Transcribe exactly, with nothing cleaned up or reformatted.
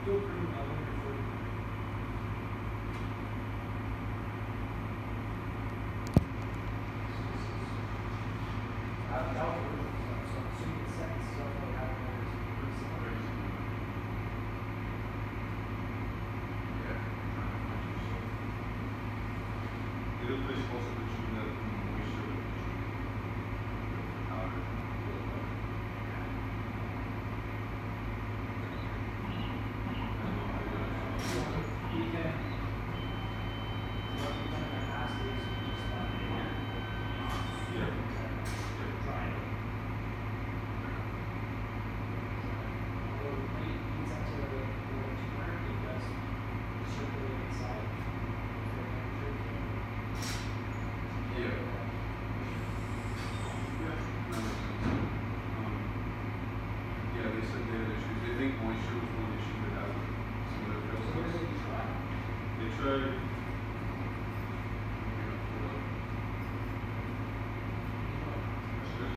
feel free, I wonder if we're I've dealt with it, so I'm assuming the second stuff that happened is pretty similar. Yeah. The other place also that you that moisture powder. We can, what we've done in the past is we just let it Yeah. dry it. Or we might use that to the two hundred because circulate inside for temperature. Yeah. Yeah. That makes sense. Um, yeah, they said they had issues. They think moisture was one issue they had with some of their fields.